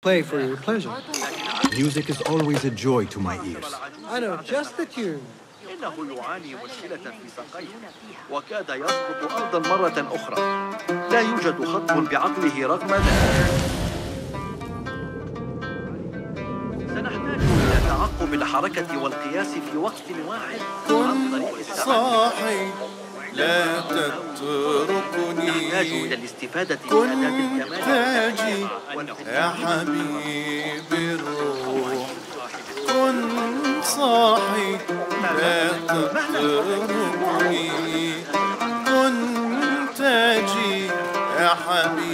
play for your pleasure. Music is always a joy to my ears. I know just the tune. إنه يعاني مشكلة في ساقيه وكاد يسقط أرضا مرة أخرى. لا يوجد خط بعقله رغم ذلك. سنحتاج إلى تعقب الحركة والقياس في وقت واحد عن طريق صاحي لا تتركني، نحتاج إلى الاستفادة كن من أداة الكمال تاجي يا حبيبي الروح، كن صاحي لا تتركني، كن تاجي يا حبيبي